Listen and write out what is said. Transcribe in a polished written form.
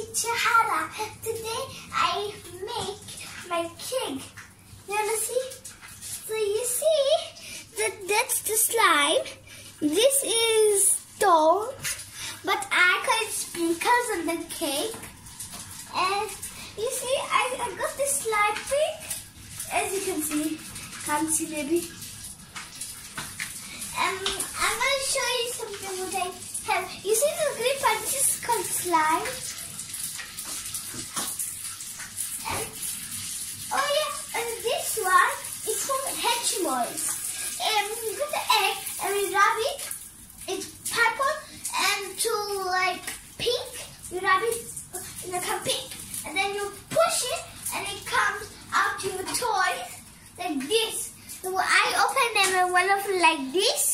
teacher Hara. Today I make my cake. You wanna see? So you see that's the slime. This is stone, but I call it sprinkles on the cake. And you see, I got this slime pink. As you can see, can't see maybe. I'm gonna show you something what I have. You see the green part? This is called slime. And oh yeah, and this one is from Hatchimals. We put the egg and we rub it. It's purple and to like pink. We rub it and it becomes pink. And then you push it and it comes out to your toy like this. So I open them and one of them like this.